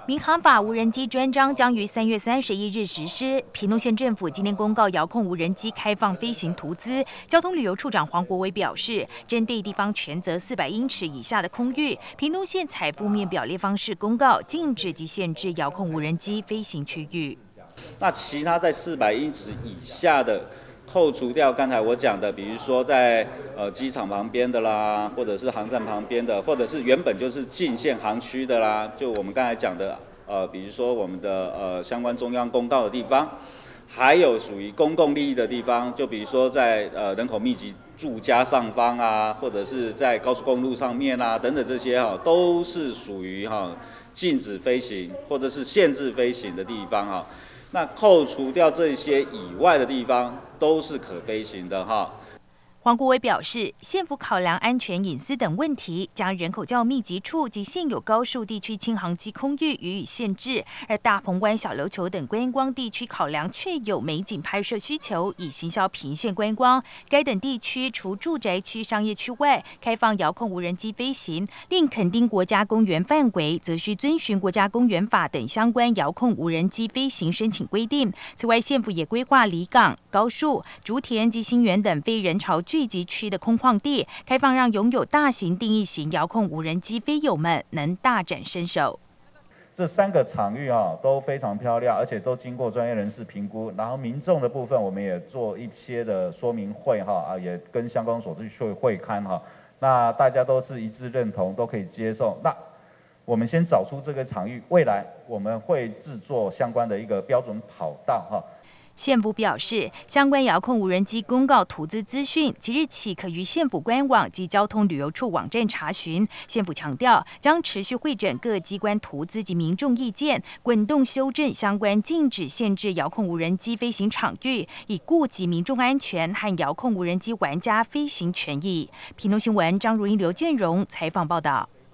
民航法无人机专章将于3月31日实施。屏东县政府今天公告遥控无人机开放飞行图资。交通旅游处长黄国伟表示，针对地方权责400英尺以下的空域，屏东县采负面表列方式公告禁止及限制遥控无人机飞行区域。 那其他在400英尺以下的，扣除掉刚才我讲的，比如说在机场旁边的啦，或者是航站旁边的，或者是原本就是禁限航区的啦，就我们刚才讲的比如说我们的相关中央公告的地方，还有属于公共利益的地方，就比如说在人口密集住家上方啊，或者是在高速公路上面啊等等这些都是属于禁止飞行或者是限制飞行的地方那扣除掉这些以外的地方，都是可飞行的黄国伟表示，县府考量安全、隐私等问题，将人口较密集处及现有高树地区轻航机空域予以限制；而大鹏湾、小琉球等观光地区考量确有美景拍摄需求，以行销屏县观光，该等地区除住宅区、商业区外，开放遥控无人机飞行。另垦丁国家公园范围，则需遵循国家公园法等相关遥控无人机飞行申请规定。此外，县府也规划离港、高树、竹田及新园等非人潮聚集区的空旷地开放，让拥有大型定义型遥控无人机飞友们能大展身手。 这3个场域都非常漂亮，而且都经过专业人士评估。然后民众的部分，我们也做一些的说明会也跟相关所去会勘那大家都是一致认同，都可以接受。那我们先找出这个场域，未来我们会制作相关的一个标准跑道县府表示，相关遥控无人机公告图资资讯，即日起可于县府官网及交通旅游处网站查询。县府强调，将持续会诊各机关图资及民众意见，滚动修正相关禁止限制遥控无人机飞行场域，以顾及民众安全和遥控无人机玩家飞行权益。屏东新闻张如英、刘建荣采访报道。